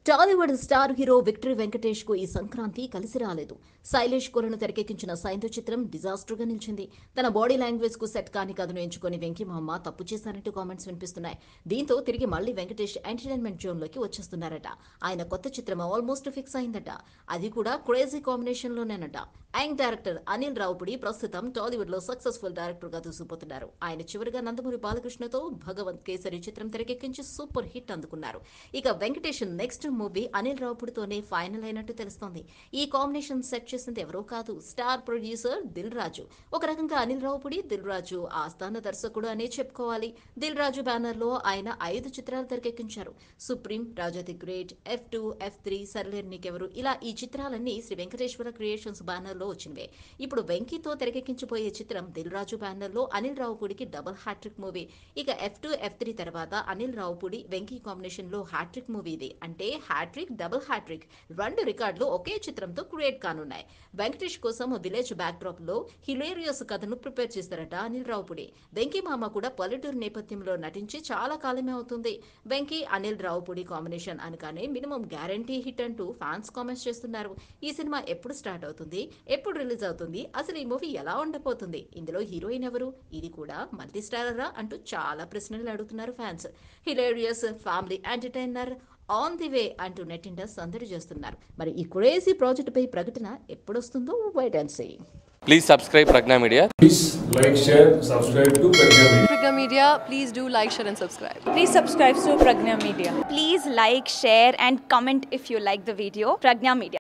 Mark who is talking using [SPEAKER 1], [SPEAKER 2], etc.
[SPEAKER 1] Tollywood star hero victory Venkatesh కు ఈ సంక్రాంతి కలిసి రాలేదు. శైలేష్ కోలను తెరకెక్కించిన సైంధు చిత్రం డిజాస్టర్ గా నిలిచింది. తన బాడీ లాంగ్వేజ్ కు సెట్ కాని కథను ఎంచుకొని వెంకీ మామ తప్పు చేశారంటూ కామెంట్స్ వినిపిస్తున్నాయి. దీంతో తిరిగి మళ్లీ వెంకటేష్ ఎంటర్టైన్మెంట్ జోన్ లోకి వచ్చేస్తున్నారట. ఆయన కొత్త చిత్రం ఆల్మోస్ట్ ఫిక్స్ అయిందట. అది కూడా క్రేజీ కాంబినేషన్ లోనేనట. యంగ్ డైరెక్టర్ అనిల్ రావుపుడి ప్రస్తుతం టాలీవుడ్ లో సక్సెస్ఫుల్ డైరెక్టర్ గా దూసుకుపోతున్నారు. ఆయన చివరిగా నందమూరి బాలకృష్ణతో భగవంత్ కేసరి చిత్రం తెరకెక్కించి సూపర్ హిట్ అందుకున్నారు. ఇక వెంకటేష్ నెక్స్ట్ మూవీ అనిల్ రావుపుడితోనే ఫైనల్ అయినట్టు తెలుస్తోంది. ఈ కాంబినేషన్ సెట్ చేసింది ఎవరో కాదు, స్టార్ ప్రొడ్యూసర్ దిల్ రాజు. ఒక రకంగా అనిల్ రావుపుడి దిల్ రాజు ఆస్థాన దర్శకుడు అనే చెప్పుకోవాలి. దిల్ రాజు బ్యానర్ లో ఆయన 5 చిత్రాలు తెరకెక్కించారు. Supreme, Raja the great, F2, F3, Sarileru Neekevvaru, ఇలా ఈ చిత్రాలన్నీ శ్రీ వెంకటేశ్వర క్రియేషన్స్ బ్యానర్ లో వచ్చినవే. ఇప్పుడు వెంకీతో తెరకెక్కించబోయే చిత్రం దిల్ రాజు బ్యానర్ లో అనిల్ రావుపుడికి డబుల్ హ్యాట్రిక్ మూవీ. ఇక F2, F3 తర్వాత అనిల్ రావుపుడి వెంకీ కాంబినేషన్ లో హ్యాట్రిక్ మూవీ ఇది. అంటే హ్యాట్రిక్, డబుల్ హ్యాట్రిక్ 2 రికార్డులు ఒకే చిత్రంతో క్రియేట్ కానున్నాయి. వెంకటేష్ కోసం విలేజ్ బ్యాక్ డ్రాప్ లో హిలేరియస్ కథను ప్రిపేర్ చేశారట అనిల్ రావుపుడి. వెంకీ మామ కూడా పల్లెటూరు నేపథ్యంలో నటించి చాలా కాలమే అవుతుంది. వెంకీ అనిల్ రావుపుడి కాంబినేషన్ అనగానే మినిమం గ్యారంటీ హిట్ అంటూ ఫ్యాన్స్ కామెంట్స్ చేస్తున్నారు. ఈ సినిమా ఎప్పుడు స్టార్ట్ అవుతుంది, ఎప్పుడు రిలీజ్ అవుతుంది, అసలు ఈ మూవీ ఎలా ఉండబోతుంది, ఇందులో హీరోయిన్ ఎవరు, ఇది కూడా మల్టీ స్టారరా అంటూ చాలా ప్రశ్నలు అడుగుతున్నారు fans. Hilarious family entertainer on the way అంటూ నెట్టింట సందడి చేస్తున్నారు. మరి ఈ క్రేజీ ప్రాజెక్ట్ పై ప్రకటన ఎప్పుడొస్తుందో wait and see.
[SPEAKER 2] Please subscribe Pragna Media.
[SPEAKER 3] Please like, share, subscribe to Pragna Media.
[SPEAKER 4] Pragna Media, please do like, share and subscribe.
[SPEAKER 5] Please subscribe to Pragna Media.
[SPEAKER 6] Please like, share and comment if you like the video. Pragna Media.